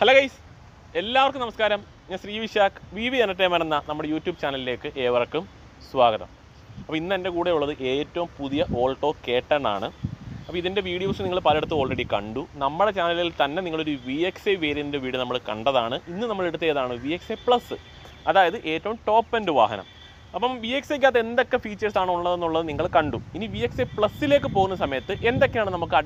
Hello guys, എല്ലാവർക്കും നമസ്കാരം. ഞാൻ ശ്രീ വിശാഖ് VV എൻ്റർടൈൻമെൻറ്റ് എന്ന നമ്മുടെ യൂട്യൂബ് ചാനലിലേക്ക് ഏവർക്കും സ്വാഗതം. അപ്പോൾ ഇന്ന് എൻ്റെ കൂടെ ഉള്ളത് ഏറ്റവും പുതിയ ഓൾട്ടോ K10 ആണ്. അപ്പോൾ ഇതിൻ്റെ വീഡിയോസ് നിങ്ങൾ പലയിടത്തും ഓൾറെഡി കണ്ടു. നമ്മുടെ ചാനലിൽ തന്നെ നിങ്ങളൊരു VXI വേരിയൻ്റ് വീഡിയോ നമ്മൾ കണ്ടതാണ്. ഇന്ന് നമ്മൾ എടുത്ത ഏതാണ് VXI പ്ലസ്, അതായത് ഏറ്റവും ടോപ്പ് എൻഡ് വാഹനം. അപ്പം VXIക്കകത്ത് എന്തൊക്കെ ഫീച്ചേഴ്സ് ആണ് ഉള്ളതെന്നുള്ളത് നിങ്ങൾ കണ്ടു. ഇനി VXI പ്ലസ്സിലേക്ക് പോകുന്ന സമയത്ത് എന്തൊക്കെയാണ് നമുക്ക്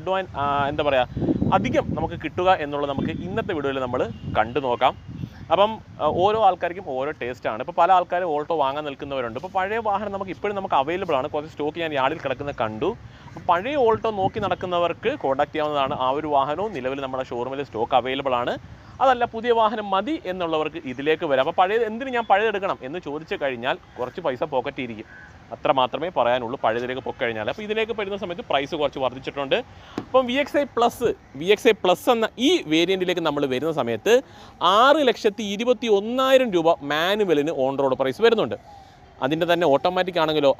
അധികം നമുക്ക് കിട്ടുക എന്നുള്ളത് നമുക്ക് ഇന്നത്തെ വീഡിയോയിൽ നമ്മൾ കണ്ടു നോക്കാം. അപ്പം ഓരോ ആൾക്കാർക്കും ഓരോ ടേസ്റ്റാണ്. ഇപ്പോൾ പല ആൾക്കാരും ഓൾട്ടോ വാങ്ങാൻ നിൽക്കുന്നവരുണ്ട്. ഇപ്പോൾ പഴയ വാഹനം നമുക്ക് അവൈലബിൾ ആണ്. കുറച്ച് സ്റ്റോക്ക് ഞാൻ യാർഡിൽ കിടക്കുന്നത് കണ്ടു. അപ്പോൾ പഴയ ഓൾട്ടോ നോക്കി നടക്കുന്നവർക്ക് കോൺടാക്ട് ചെയ്യാവുന്നതാണ്. ആ ഒരു വാഹനവും നിലവിൽ നമ്മുടെ ഷോറൂമിൽ സ്റ്റോക്ക് അവൈലബിൾ ആണ്. അതല്ല, പുതിയ വാഹനം മതി എന്നുള്ളവർക്ക് ഇതിലേക്ക് വരാം. അപ്പോൾ എന്തിന് ഞാൻ പഴയതെടുക്കണം എന്ന് ചോദിച്ചു കഴിഞ്ഞാൽ കുറച്ച് പൈസ പോക്കറ്റ് ഇരിക്കും, അത്ര മാത്രമേ പറയാനുള്ളൂ. പഴയതിലേക്ക് പൊക്കഴിഞ്ഞാൽ അപ്പോൾ ഇതിലേക്ക് വരുന്ന സമയത്ത് പ്രൈസ് കുറച്ച് വർദ്ധിച്ചിട്ടുണ്ട്. അപ്പം VXI പ്ലസ് എന്ന ഈ വേരിയൻറ്റിലേക്ക് നമ്മൾ വരുന്ന സമയത്ത് 6,21,000 രൂപ മാനുവലിന് ഓൺ റോഡ് പ്രൈസ് വരുന്നുണ്ട്. അതിൻ്റെ തന്നെ ഓട്ടോമാറ്റിക് ആണെങ്കിലോ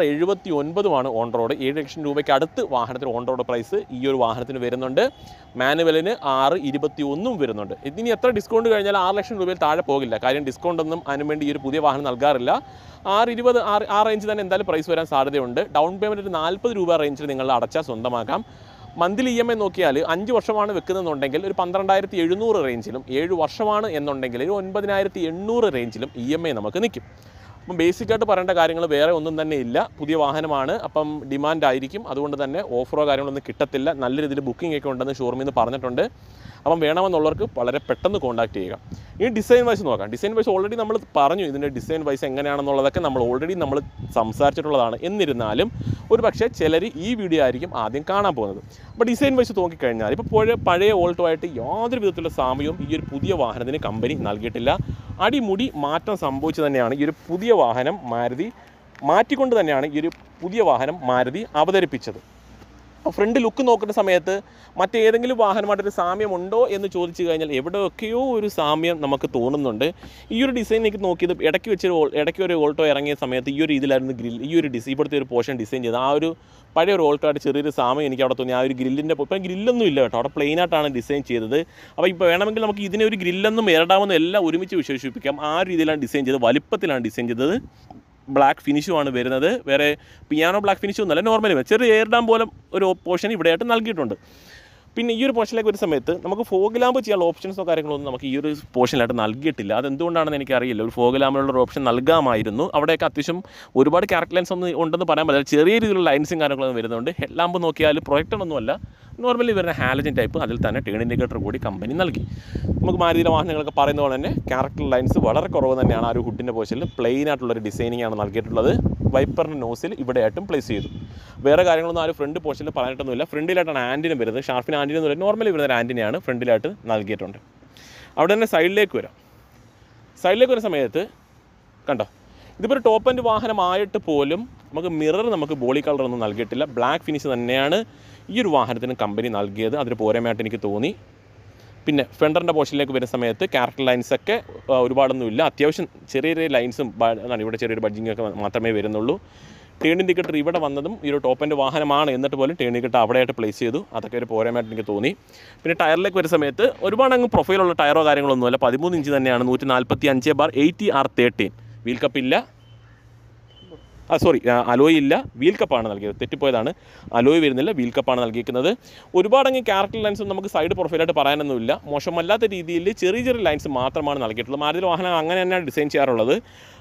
6,79,000 ഓൺ റോഡ്. 7 ലക്ഷം രൂപയ്ക്ക് അടുത്ത് വാഹനത്തിന് ഓൺ റോഡ് പ്രൈസ് ഈ ഒരു വാഹനത്തിന് വരുന്നുണ്ട്. മാനുവലിന് 6,21,000 വരുന്നുണ്ട്. ഇതിന് എത്ര ഡിസ്കൗണ്ട് കഴിഞ്ഞാൽ 6 ലക്ഷം രൂപയിൽ താഴെ പോകില്ല. കാര്യം ഡിസ്കൗണ്ട് ഒന്നും അതിനു വേണ്ടി ഈ ഒരു പുതിയ വാഹനം നൽകാറില്ല. 6,20,000 ആ റേഞ്ച് തന്നെ എന്തായാലും പ്രൈസ് വരാൻ സാധ്യതയുണ്ട്. ഡൗൺ പേയ്മെൻറ്റ് ഒരു 40 രൂപ റേഞ്ചിൽ നിങ്ങൾ അടച്ചാൽ സ്വന്തമാക്കാം. മന്ത്ലി EMI നോക്കിയാൽ 5 വർഷമാണ് വെക്കുന്നതെന്നുണ്ടെങ്കിൽ ഒരു 12,700 റേഞ്ചിലും, 7 വർഷമാണ് എന്നുണ്ടെങ്കിൽ ഒരു 9,800 റേഞ്ചിലും EMI നമുക്ക് നിൽക്കും. അപ്പം ബേസിക്കായിട്ട് പറയേണ്ട കാര്യങ്ങൾ വേറെ ഒന്നും തന്നെ ഇല്ല. പുതിയ വാഹനമാണ്, അപ്പം ഡിമാൻഡ് ആയിരിക്കും. അതുകൊണ്ട് തന്നെ ഓഫറോ കാര്യങ്ങളൊന്നും കിട്ടത്തില്ല. നല്ല രീതിയിൽ ബുക്കിംഗ് ഒക്കെ ഉണ്ടെന്ന് ഷോറൂമിൽ നിന്ന് പറഞ്ഞിട്ടുണ്ട്. അപ്പം വേണമെന്നുള്ളവർക്ക് വളരെ പെട്ടെന്ന് കോൺടാക്ട് ചെയ്യുക. ഈ ഡിസൈൻ വൈസ് നോക്കാം. ഡിസൈൻ വൈസ് ഓൾറെഡി നമ്മൾ പറഞ്ഞു, ഇതിൻ്റെ ഡിസൈൻ വൈസ് എങ്ങനെയാണെന്നുള്ളതൊക്കെ നമ്മൾ ഓൾറെഡി സംസാരിച്ചിട്ടുള്ളതാണ്. എന്നിരുന്നാലും ഒരു പക്ഷേ ചിലർ ഈ വീഡിയോ ആയിരിക്കും ആദ്യം കാണാൻ പോകുന്നത്. അപ്പോൾ ഡിസൈൻ വൈസ് നോക്കിക്കഴിഞ്ഞാൽ ഇപ്പോൾ പഴയ ഓൾട്ടോ ആയിട്ട് യാതൊരു വിധത്തിലുള്ള സാമ്യവും ഈ ഒരു പുതിയ വാഹനത്തിന് കമ്പനി നൽകിയിട്ടില്ല. അടിമുടി മാറ്റം സംഭവിച്ചു തന്നെയാണ് ഈ ഒരു പുതിയ വാഹനം മാറ്റിക്കൊണ്ട് തന്നെയാണ് ഈ ഒരു പുതിയ വാഹനം മാരുതി അവതരിപ്പിച്ചത്. ഫ്രണ്ട് ലുക്ക് നോക്കുന്ന സമയത്ത് മറ്റേതെങ്കിലും വാഹനമായിട്ടൊരു സാമ്യമുണ്ടോ എന്ന് ചോദിച്ചു കഴിഞ്ഞാൽ എവിടെയൊക്കെയോ ഒരു സാമ്യം നമുക്ക് തോന്നുന്നുണ്ട്. ഈ ഒരു ഡിസൈനിലേക്ക് നോക്കിയത് ഇടയ്ക്ക് ഒരു ഓൾട്ടോ ഇറങ്ങിയ സമയത്ത് ഈ ഒരു രീതിയിലായിരുന്നു ഇപ്പോഴത്തെ ഒരു പോർഷൻ ഡിസൈൻ ചെയ്ത്. ആ ഒരു പഴയ ഒരു ഓൾട്ടോ ആയിട്ട് ചെറിയൊരു സാമ്യം എനിക്ക് അവിടെ തോന്നി. ആ ഒരു ഗ്രില്ലിൻ്റെ ഇപ്പം ഗ്രില്ലൊന്നും ഇല്ല കേട്ടോ, അവിടെ പ്ലെയിനായിട്ടാണ് ഡിസൈൻ ചെയ്തത്. അപ്പോൾ ഇപ്പോൾ വേണമെങ്കിൽ നമുക്ക് ഇതിനെ ഒരു ഗ്രില്ലെന്നും എയർഡാമെന്നും എല്ലാം ഒരുമിച്ച് വിശേഷിപ്പിക്കാം. ആ രീതിയിലാണ് ഡിസൈൻ ചെയ്തത്, വലിപ്പത്തിലാണ് ഡിസൈൻ ചെയ്തത്. ബ്ലാക്ക് ഫിനിഷുമാണ് വരുന്നത്. വേറെ പിയാനോ ബ്ലാക്ക് ഫിനിഷൊന്നുമല്ല, നോർമലി ചെറിയ എയർ ഡാം പോലെ ഒരു പോർഷൻ ഇവിടെയായിട്ട് നൽകിയിട്ടുണ്ട്. പിന്നെ ഈ ഒരു പോർഷനിലേക്ക് ഒരു സമയത്ത് നമുക്ക് ഫോഗ് ലാമ്പ് ചെയ്യാനുള്ള ഓപ്ഷൻസോ കാര്യങ്ങളൊന്നും നമുക്ക് ഈ ഒരു പോർഷനിലായിട്ട് നൽകിയിട്ടില്ല. അതെന്തുകൊണ്ടാണെന്ന് എനിക്കറിയില്ല. ഒരു ഫോഗ് ലാമ്പിനുള്ള ഓപ്ഷൻ നൽകാമായിരുന്നു. അവിടെയൊക്കെ അത്യാവശ്യം ഒരുപാട് ക്യാരക്ടർ ലൈൻസ് ഒന്നും ഉണ്ടെന്ന് പറയാൻ പറ്റില്ല. ചെറിയ രീതിയിലുള്ള ലൈൻസും കാര്യങ്ങളൊന്നും വരുന്നുണ്ട്. ഹെഡ് ലാമ്പ് നോക്കിയാൽ പ്രൊജക്ടറൊന്നുമല്ല, നോർമലി വരുന്ന ഹാലജൻ ടൈപ്പ്. അതിൽ തന്നെ ടേൺ ഇൻഡിക്കേറ്റർ കൂടി കമ്പനി നൽകി. നമുക്ക് മാരുതിയുടെ വാഹനങ്ങളൊക്കെ പറയുന്ന പോലെ തന്നെ ക്യാരക്ടർ ലൈൻസ് വളരെ കുറവ് തന്നെയാണ്. ആ ഒരു ഹുഡിൻ്റെ പോർഷനിൽ പ്ലെയിൻ ആയിട്ടുള്ളൊരു ഡിസൈനിങ് ആണ് നൽകിയിട്ടുള്ളത്. വൈപ്പറിൻ്റെ നോസിൽ ഇവിടെയായിട്ടും പ്ലേസ് ചെയ്തു. വേറെ കാര്യങ്ങളൊന്നും ആ ഒരു ഫ്രണ്ട് പോർഷനിൽ പറയാനായിട്ടൊന്നുമില്ല. ഫ്രണ്ടിലായിട്ടാണ് ആൻറ്റിന വരുന്നത്. ഷാർപ്പിന് ആൻറ്റിന ഒന്നുമില്ല, നോർമലി വരുന്ന ഒരു ആൻറ്റിനയാണ് ഫ്രണ്ടിലായിട്ട് നൽകിയിട്ടുണ്ട്. അവിടെ തന്നെ സൈഡിലേക്ക് വരുന്ന സമയത്ത് കണ്ടോ, ഇതിപ്പോൾ ഒരു ടോപ്പ് എൻഡ് വാഹനമായിട്ട് പോലും നമുക്ക് ബോഡി കളറൊന്നും നൽകിയിട്ടില്ല. ബ്ലാക്ക് ഫിനിഷ് തന്നെയാണ് ഈ ഒരു വാഹനത്തിന് കമ്പനി നൽകിയത്. അതിന് പോരായ്മയായിട്ട് എനിക്ക് തോന്നി. പിന്നെ ഫെൻഡറിൻ്റെ പോർഷനിലേക്ക് വരുന്ന സമയത്ത് ക്യാരക്ടർ ലൈൻസൊക്കെ ഒരുപാടൊന്നുമില്ല. അത്യാവശ്യം ചെറിയ ലൈൻസും ഇവിടെ ചെറിയൊരു ബഡ്ജിങ്ങൊക്കെ മാത്രമേ വരുന്നുള്ളൂ. ടേൺ ഇൻഡിക്കേറ്റർ ഇവിടെ വന്നതും ഈ ഒരു ടോപ്പ് എൻഡ് വാഹനമാണ്, എന്നിട്ട് പോലും ടേൺ ഇൻഡിക്കേറ്റർ അവിടെയായിട്ട് പ്ലേസ് ചെയ്തു. അതൊക്കെ ഒരു പോരായ്മയായിട്ട് എനിക്ക് തോന്നി. പിന്നെ ടയറിലേക്ക് വരുന്ന സമയത്ത് ഒരുപാട് പ്രൊഫൈലുള്ള ടയറോ കാര്യങ്ങളൊന്നുമല്ല. 13 ഇഞ്ച് തന്നെയാണ്. 145/80 R13. വീൽ കപ്പില്ല, അലോയ് ഇല്ല, വീൽ കപ്പാണ് നൽകിയത്. തെറ്റിപ്പോയതാണ്, അലോയ് വരുന്നില്ല, വീൽ കപ്പാണ് നൽകിയിരിക്കുന്നത്. ഒരുപാട് ക്യാരക്ടർ ലൈൻസും നമുക്ക് സൈഡ് പ്രൊഫൈലായിട്ട് പറയാനൊന്നുമില്ല. മോശമല്ലാത്ത രീതിയിൽ ചെറിയ ലൈൻസ് മാത്രമാണ് നൽകിയിട്ടുള്ളത്. മാരുതി വാഹനം അങ്ങനെ തന്നെയാണ് ഡിസൈൻ ചെയ്യാറുള്ളത്.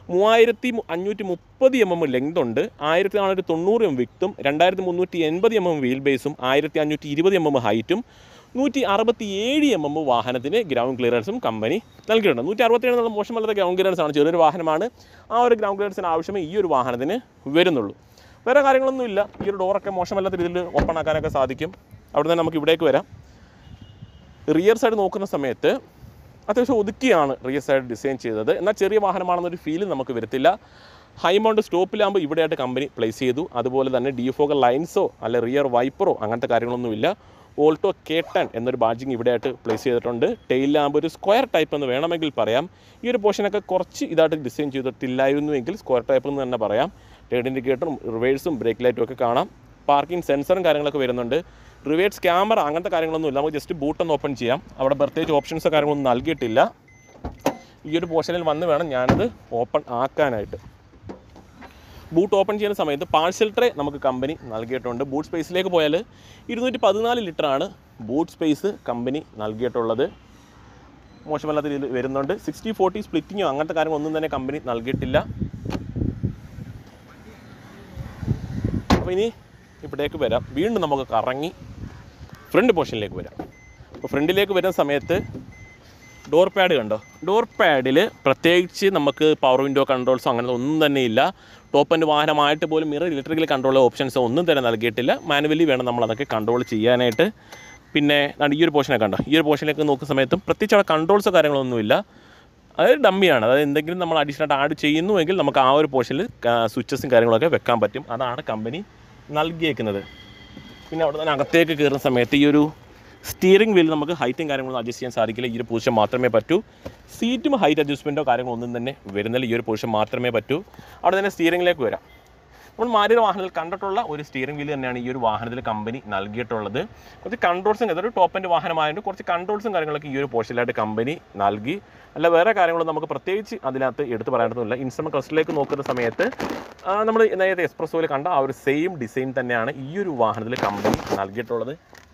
3,530 mm ലെങ്ത് ഉണ്ട്, 1,490 mm വിക്തും, 2,380 mm വീൽ ബേസും, 1,520 mm ഹൈറ്റും, 167 mm വാഹനത്തിന് ഗ്രൗണ്ട് ക്ലിയറൻസും കമ്പനി നൽകിയിട്ടുണ്ട്. 167 എന്നുള്ള മോശമല്ലാത്ത ഗ്രൗണ്ട് ക്ലിയറൻസ് ആണ്. ചെറിയൊരു വാഹനമാണ്. ആ ഒരു ഗ്രൗണ്ട് ക്ലിയറൻസിന് ആവശ്യമേ ഈ ഒരു വാഹനത്തിന് വരുന്നുള്ളൂ. വേറെ കാര്യങ്ങളൊന്നുമില്ല. ഈ ഒരു ഡോറൊക്കെ മോശമല്ലാത്ത രീതിയിൽ ഓപ്പൺ ആക്കാനൊക്കെ സാധിക്കും. അവിടെ നിന്ന് നമുക്ക് ഇവിടേക്ക് വരാം. റിയർ സൈഡ് നോക്കുന്ന സമയത്ത് അത്യാവശ്യം ഒതുക്കിയാണ് റിയർ സൈഡ് ഡിസൈൻ ചെയ്തത്. എന്നാൽ ചെറിയ വാഹനമാണെന്നൊരു ഫീൽ നമുക്ക് വരത്തില്ല. ഹൈ മൗണ്ട് സ്റ്റോപ്പ് ലാമ്പ് ഇവിടെയായിട്ട് കമ്പനി പ്ലേസ് ചെയ്തു. അതുപോലെ തന്നെ ഡിഫോഗർ ലൈൻസോ അല്ലെ റിയർ വൈപ്പറോ അങ്ങനത്തെ കാര്യങ്ങളൊന്നുമില്ല. ഓൾട്ടോ K10 എന്നൊരു ബാഡ്ജിങ് ഇവിടെയായിട്ട് പ്ലേസ് ചെയ്തിട്ടുണ്ട്. ടെയിൽ ലാമ്പ് ഒരു സ്ക്വയർ ടൈപ്പ് എന്ന് വേണമെങ്കിൽ പറയാം. ഈ ഒരു പോർഷനൊക്കെ കുറച്ച് ഇതായിട്ട് ഡിസൈൻ ചെയ്തിട്ടില്ലായിരുന്നുവെങ്കിൽ സ്ക്വയർ ടൈപ്പ് എന്ന് തന്നെ പറയാം. ടേൺ ഇൻഡിക്കേറ്ററും റിവേഴ്സും ബ്രേക്ക് ലൈറ്റും ഒക്കെ കാണാം. പാർക്കിംഗ് സെൻസറും കാര്യങ്ങളൊക്കെ വരുന്നുണ്ട്. റിവേഴ്സ് ക്യാമറ അങ്ങനത്തെ കാര്യങ്ങളൊന്നും ഇല്ല. നമുക്ക് ജസ്റ്റ് ബൂട്ടൊന്ന് ഓപ്പൺ ചെയ്യാം. അവിടെ പ്രത്യേകിച്ച് ഓപ്ഷൻസോ കാര്യങ്ങളൊന്നും നൽകിയിട്ടില്ല. ഈ ഒരു പോർഷനിൽ വന്ന് വേണം ഞാനത് ഓപ്പൺ ആക്കാനായിട്ട്. ബൂട്ട് ഓപ്പൺ ചെയ്യുന്ന സമയത്ത് പാഴ്സൽ ട്രേ നമുക്ക് കമ്പനി നൽകിയിട്ടുണ്ട്. ബൂട്ട് സ്പേസിലേക്ക് പോയാൽ 214 ലിറ്ററാണ് ബൂട്ട് സ്പേസ് കമ്പനി നൽകിയിട്ടുള്ളത്. മോശമല്ലാത്ത രീതിയിൽ വരുന്നുണ്ട്. 60-40 സ്പ്ലിറ്റിങ്ങോ അങ്ങനത്തെ കാര്യങ്ങളൊന്നും തന്നെ കമ്പനി നൽകിയിട്ടില്ല. അപ്പോൾ ഇനി ഇവിടേക്ക് വരാം. വീണ്ടും നമുക്ക് കറങ്ങി ഫ്രണ്ട് പോർഷനിലേക്ക് വരാം. അപ്പോൾ ഫ്രണ്ടിലേക്ക് വരുന്ന സമയത്ത് ഡോർ പാഡ് കണ്ടോ? ഡോർ പാഡിൽ പ്രത്യേകിച്ച് നമുക്ക് പവർ വിൻഡോ കൺട്രോൾസോ അങ്ങനെ ഒന്നും തന്നെ ഇല്ല. ടോപ്പ് ആൻഡ് വാഹനമായിട്ട് പോലും മിറർ ഇലക്ട്രിക്കൽ കൺട്രോൾ ഓപ്ഷൻസോ ഒന്നും തന്നെ നൽകിയിട്ടില്ല. മാനുവലി വേണം നമ്മളതൊക്കെ കൺട്രോൾ ചെയ്യാനായിട്ട്. പിന്നെ ഈ ഒരു പോർഷനൊക്കെ കണ്ടോ? ഈ ഒരു പോർഷനിലേക്ക് നോക്കുന്ന സമയത്തും പ്രത്യേകിച്ച് അവിടെ കൺട്രോൾസോ കാര്യങ്ങളൊന്നുമില്ല. അത് ഡമ്മിയാണ്. അതായത് എന്തെങ്കിലും നമ്മൾ അഡീഷണൽ ആഡ് ചെയ്യുന്നുവെങ്കിൽ നമുക്ക് ആ ഒരു പോർഷനിൽ സ്വിച്ചസും കാര്യങ്ങളൊക്കെ വെക്കാൻ പറ്റും. അതാണ് കമ്പനി നൽകിയേക്കുന്നത്. പിന്നെ അവിടെ തന്നെ അകത്തേക്ക് കയറുന്ന സമയത്ത് ഈ ഒരു സ്റ്റിയറിംഗ് വീൽ നമുക്ക് ഹൈറ്റും കാര്യങ്ങളൊന്നും അഡ്ജസ്റ്റ് ചെയ്യാൻ സാധിക്കില്ല. ഈ ഒരു പൊസിഷൻ മാത്രമേ പറ്റൂ. സീറ്റും ഹൈറ്റ് അഡ്ജസ്റ്റ്മെൻറ്റോ കാര്യങ്ങളൊന്നും തന്നെ വരുന്നില്ല. ഈ ഒരു പൊസിഷൻ മാത്രമേ പറ്റൂ. അവിടെ തന്നെ സ്റ്റിയറിംഗിലേക്ക് വരാം. നമ്മൾ മാരുതി വാഹനത്തിൽ കണ്ടിട്ടുള്ള ഒരു സ്റ്റിയറിംഗ് വീൽ തന്നെയാണ് ഈ ഒരു വാഹനത്തിൽ കമ്പനി നൽകിയിട്ടുള്ളത്. കുറച്ച് കൺട്രോൾസും അതൊരു ടോപ്പ് ആൻഡ് വാഹനമായതുകൊണ്ട് കുറച്ച് കൺട്രോൾസും കാര്യങ്ങളൊക്കെ ഈ ഒരു പോർഷനിലായിട്ട് കമ്പനി നൽകി. അല്ല വേറെ കാര്യങ്ങളൊന്നും നമുക്ക് പ്രത്യേകിച്ച് അതിനകത്ത് എടുത്ത് പറയാനൊന്നുമില്ല. ഇൻസ്ട്രുമെൻറ്റ് ക്ലസ്റ്ററിലേക്ക് നോക്കുന്ന സമയത്ത് നമ്മൾ നേരത്തെ എക്സ്പ്രസോയിൽ കണ്ട ആ ഒരു സെയിം ഡിസൈൻ തന്നെയാണ് ഈ ഒരു വാഹനത്തിൽ കമ്പനി നൽകിയിട്ടുള്ളത്.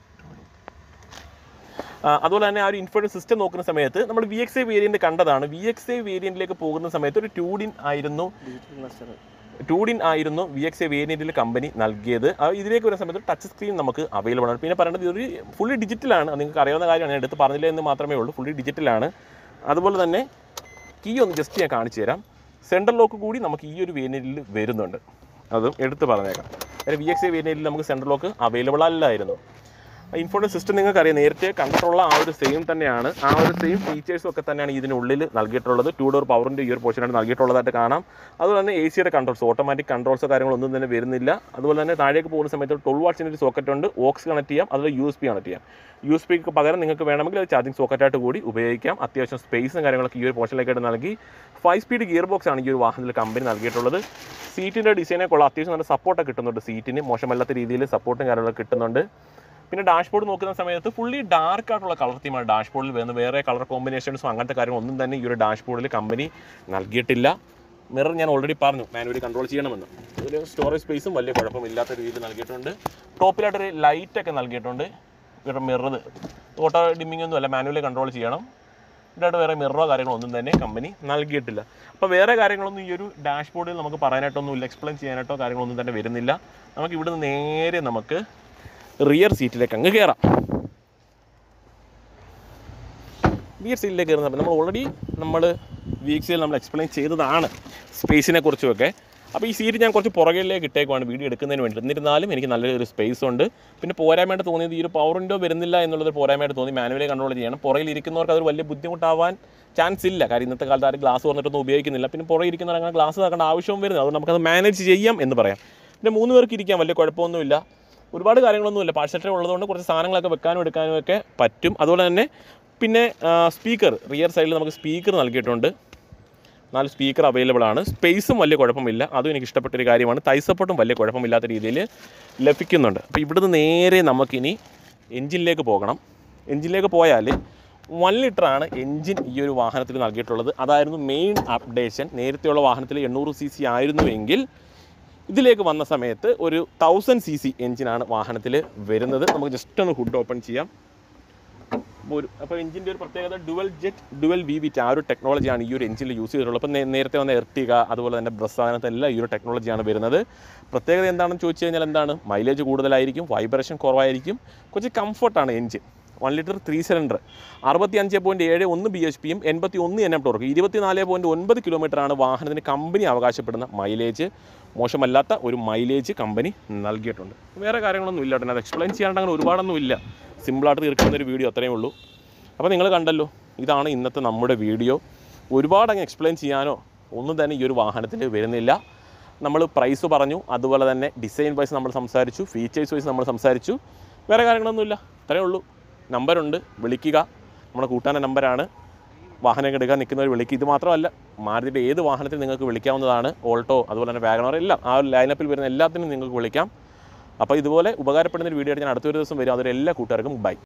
അതുപോലെ തന്നെ ആ ഒരു ഇൻഫോർമേഷൻ സിസ്റ്റം നോക്കുന്ന സമയത്ത് നമ്മൾ VXI വേരിയൻറ്റ് കണ്ടതാണ്. VXI വേരിയൻറ്റിലേക്ക് പോകുന്ന സമയത്ത് ഒരു 2DIN ആയിരുന്നു VXI വേരിയൻറ്റിൽ കമ്പനി നൽകിയത്. ഇതിലേക്ക് വരുന്ന സമയത്ത് ടച്ച് സ്ക്രീൻ നമുക്ക് അവൈലബിൾ ആണ്. പിന്നെ പറയുന്നത് ഇതൊരു ഫുള്ളി ഡിജിറ്റലാണ്. നിങ്ങൾക്ക് അറിയാവുന്ന കാര്യമാണ്, ഞാൻ എടുത്ത് പറഞ്ഞില്ല എന്ന് മാത്രമേ ഉള്ളൂ. ഫുള്ളി ഡിജിറ്റലാണ്. അതുപോലെ തന്നെ കീ ഒന്ന് ജസ്റ്റ് ഞാൻ കാണിച്ചു തരാം. സെൻട്രൽ ലോക്ക് കൂടി നമുക്ക് ഈ ഒരു വേരിയൻറ്റിൽ വരുന്നുണ്ട്. അതും എടുത്ത് പറഞ്ഞേക്കാം. VXI വേരിയൻറ്റിൽ നമുക്ക് സെൻട്രൽ ലോക്ക് അവൈലബിൾ അല്ലായിരുന്നു. ഇൻഫോർമേഷൻ സിസ്റ്റം നിങ്ങൾക്കറിയാം, നേരത്തെ കണ്ടിട്ടുള്ള ആ ഒരു സെയിം തന്നെയാണ്. ആ ഒരു സെയിം ഫീച്ചേഴ്സും ഒക്കെ തന്നെയാണ് ഇതിനുള്ളിൽ നൽകിയിട്ടുള്ളത്. 2 ഡോർ പവറിൻ്റെ ഈ ഒരു പോർഷനാണ് നൽകിയിട്ടുള്ളതായിട്ട് കാണാം. അതുപോലെ തന്നെ AC കൺട്രോൾസ്, ഓട്ടോമാറ്റിക് കൺട്രോൾസോ കാര്യങ്ങളൊന്നും തന്നെ വരുന്നില്ല. അതുപോലെ തന്നെ താഴേക്ക് പോകുന്ന സമയത്ത് 12 വാട്ട്സിൻ്റെ ഒരു സോക്കറ്റ് ഉണ്ട്. ഓക്സ് കണക്ട് ചെയ്യാം, അതുപോലെ USB കണക്ട് ചെയ്യാം. USBക്ക് പകരം നിങ്ങൾക്ക് വേണമെങ്കിൽ അത് ചാർജിങ് സോക്കറ്റായിട്ട് കൂടി ഉപയോഗിക്കാം. അത്യാവശ്യം സ്പേസും കാര്യങ്ങളൊക്കെ ഈ ഒരു പോർഷനിലേക്കായിട്ട് നൽകി. 5 സ്പീഡ് ഗിയർ ബോക്സ് ആണ് ഈ ഒരു വാഹനത്തിൽ കമ്പനി നൽകിയിട്ടുള്ളത്. സീറ്റിൻ്റെ ഡിസൈനൊക്കെ ഉള്ള അത്യാവശ്യം നല്ല സപ്പോർട്ടൊക്കെ കിട്ടുന്നുണ്ട്. സീറ്റിന് മോശമല്ലാത്ത രീതിയിൽ സപ്പോർട്ടും കാര്യങ്ങളൊക്കെ കിട്ടുന്നുണ്ട്. പിന്നെ ഡാഷ്ബോർഡ് നോക്കുന്ന സമയത്ത് ഫുള്ളി ഡാർക്ക് ആയിട്ടുള്ള കളർ തീമാണ് ഡാഷ്ബോർഡിൽ വരുന്നത്. വേറെ കളർ കോമ്പിനേഷൻസും അങ്ങനത്തെ കാര്യങ്ങളൊന്നും തന്നെ ഈ ഒരു ഡാഷ്ബോർഡിൽ കമ്പനി നൽകിയിട്ടില്ല. മിറർ ഞാൻ ഓൾറെഡി പറഞ്ഞു മാനുവലി കൺട്രോൾ ചെയ്യണമെന്ന്. ഒരു സ്റ്റോറേജ് സ്പേസും വലിയ കുഴപ്പമില്ലാത്ത രീതിയിൽ നൽകിയിട്ടുണ്ട്. ടോപ്പിലായിട്ടൊരു ലൈറ്റൊക്കെ നൽകിയിട്ടുണ്ട്. ഇവിടെ മിറർ ഓട്ടോ ഡിമ്മിംഗ് ഒന്നും അല്ല, മാനുവലി കൺട്രോൾ ചെയ്യണം. ഇതായിട്ട് വേറെ മിററോ കാര്യങ്ങളോ ഒന്നും തന്നെ കമ്പനി നൽകിയിട്ടില്ല. അപ്പോൾ വേറെ കാര്യങ്ങളൊന്നും ഈ ഒരു ഡാഷ്ബോർഡിൽ നമുക്ക് പറയാനായിട്ടൊന്നുമില്ല, എക്സ്പ്ലെയിൻ ചെയ്യാനായിട്ടോ കാര്യങ്ങളൊന്നും തന്നെ വരുന്നില്ല. നമുക്ക് ഇവിടുന്ന് നേരെ നമുക്ക് റിയർ സീറ്റിലേക്ക് അങ്ങ് കയറാം. റിയർ സീറ്റിലേക്ക് കയറുന്ന നമ്മൾ ഓൾറെഡി VXIയിൽ നമ്മൾ എക്സ്പ്ലെയിൻ ചെയ്തതാണ് സ്പേസിനെ കുറിച്ചുമൊക്കെ. അപ്പോൾ ഈ സീറ്റ് ഞാൻ കുറച്ച് പുറകിലേക്ക് ഇട്ടേക്കുവാണ് വീഡിയോ എടുക്കുന്നതിന് വേണ്ടി. എന്നിരുന്നാലും എനിക്ക് നല്ലൊരു സ്പേസ് ഉണ്ട്. പിന്നെ പോരായ്മയായിട്ട് തോന്നിയത് ഈ ഒരു പവർ വിൻഡോ വരുന്നില്ല എന്നുള്ളത് പോരായ്മയായിട്ട് തോന്നി. മാനുവലി കൺട്രോൾ ചെയ്യണം. പുറകിൽ ഇരിക്കുന്നവർക്ക് അതൊരു വലിയ ബുദ്ധിമുട്ടാവാൻ ചാൻസ് ഇല്ല. കാര്യം ഇന്നത്തെ കാലത്ത് ആരും ഗ്ലാസ് വന്നിട്ടൊന്നും ഉപയോഗിക്കുന്നില്ല. പിന്നെ പുറകെ ഇരിക്കുന്നവർ അങ്ങനെ ഗ്ലാസ് നോക്കേണ്ട ആവശ്യവും വരുന്നത്. അതുകൊണ്ട് നമുക്കത് മാനേജ് ചെയ്യാം എന്ന് പറയാം. പിന്നെ 3 പേർക്ക് ഇരിക്കാം, വലിയ കുഴപ്പമൊന്നുമില്ല. ഒരുപാട് കാര്യങ്ങളൊന്നുമില്ല. പാഴ്സൽ ട്രേ ഉള്ളതുകൊണ്ട് കുറച്ച് സാധനങ്ങളൊക്കെ വെക്കാനും എടുക്കാനും ഒക്കെ പറ്റും. അതുപോലെ തന്നെ പിന്നെ സ്പീക്കർ, റിയർ സൈഡിൽ നമുക്ക് സ്പീക്കർ നൽകിയിട്ടുണ്ട്. 4 സ്പീക്കർ അവൈലബിൾ ആണ്. സ്പേസും വലിയ കുഴപ്പമില്ല. അതും എനിക്ക് ഇഷ്ടപ്പെട്ടൊരു കാര്യമാണ്. തൈ സപ്പോർട്ടും വലിയ കുഴപ്പമില്ലാത്ത രീതിയിൽ ലഭിക്കുന്നുണ്ട്. അപ്പോൾ ഇവിടുന്ന് നേരെ നമുക്കിനി എൻജിനിലേക്ക് പോകണം. എൻജിനിലേക്ക് പോയാൽ 1 ലിറ്ററാണ് എൻജിൻ ഈ ഒരു വാഹനത്തിൽ നൽകിയിട്ടുള്ളത്. അതായിരുന്നു മെയിൻ അപ്ഡേഷൻ. നേരത്തെയുള്ള വാഹനത്തിൽ 800 cc ആയിരുന്നുവെങ്കിൽ ഇതിലേക്ക് വന്ന സമയത്ത് ഒരു 1000 cc എൻജിനാണ് വാഹനത്തിൽ വരുന്നത്. നമുക്ക് ജസ്റ്റ് ഒന്ന് ഹുഡ് ഓപ്പൺ ചെയ്യാം. അപ്പോൾ എഞ്ചിൻ്റെ ഒരു പ്രത്യേകത ഡുവൽ ജെറ്റ് ഡുവൽ VVT ആ ഒരു ടെക്നോളജിയാണ് ഈ ഒരു എഞ്ചിനിൽ യൂസ് ചെയ്തിട്ടുള്ളത്. അപ്പോൾ നേരത്തെ വന്ന എർട്ടിക അതുപോലെ തന്നെ ബ്രസ് അങ്ങനത്തെല്ലാം ഈ ഒരു ടെക്നോളജിയാണ് വരുന്നത്. പ്രത്യേകത എന്താണെന്ന് ചോദിച്ചു കഴിഞ്ഞാൽ എന്താണ്, മൈലേജ് കൂടുതലായിരിക്കും, വൈബ്രേഷൻ കുറവായിരിക്കും, കുറച്ച് കംഫർട്ടാണ് എഞ്ചിൻ. 1 ലിറ്റർ 3 സിലിണ്ടർ 65.71 bhpയും 81 Nm ടോർക്ക് 24.9 കിലോമീറ്ററാണ് വാഹനത്തിന് കമ്പനി അവകാശപ്പെടുന്ന മൈലേജ്. മോശമല്ലാത്ത ഒരു മൈലേജ് കമ്പനി നൽകിയിട്ടുണ്ട്. വേറെ കാര്യങ്ങളൊന്നും ഇല്ല കേട്ടോ. അത് എക്സ്പ്ലെയിൻ ചെയ്യാണ്ട് അങ്ങനെ ഒരുപാടൊന്നും ഇല്ല. സിമ്പിളായിട്ട് തീർക്കുന്നൊരു വീഡിയോ അത്രയേ ഉള്ളൂ. അപ്പോൾ നിങ്ങൾ കണ്ടല്ലോ, ഇതാണ് ഇന്നത്തെ നമ്മുടെ വീഡിയോ. ഒരുപാട് അങ്ങ് എക്സ്പ്ലെയിൻ ചെയ്യാനോ ഒന്നും തന്നെ ഈ ഒരു വാഹനത്തിൽ വരുന്നില്ല. നമ്മൾ പ്രൈസ് പറഞ്ഞു, അതുപോലെ തന്നെ ഡിസൈൻ വൈസ് നമ്മൾ സംസാരിച്ചു, ഫീച്ചേഴ്സ് വൈസ് നമ്മൾ സംസാരിച്ചു. വേറെ കാര്യങ്ങളൊന്നുമില്ല, അത്രയേ ഉള്ളൂ. നമ്പറുണ്ട്, വിളിക്കുക. നമ്മുടെ കൂട്ടാന നമ്പറാണ്. വാഹനം എടുക്കാൻ നിൽക്കുന്നവർ വിളിക്കുക. ഇത് മാത്രമല്ല, മാരുതിയുടെ ഏത് വാഹനത്തിൽ നിങ്ങൾക്ക് വിളിക്കാവുന്നതാണ്. ഓൾട്ടോ അതുപോലെ തന്നെ വാഗണർ എല്ലാം ആ ഒരു ലൈനപ്പിൽ വരുന്ന എല്ലാത്തിനും നിങ്ങൾക്ക് വിളിക്കാം. അപ്പോൾ ഇതുപോലെ ഉപകാരപ്പെടുന്ന ഒരു വീഡിയോ ആയിട്ട് ഞാൻ അടുത്തൊരു ദിവസം വരും. അതൊരു എല്ലാ കൂട്ടുകാർക്കും ബൈ.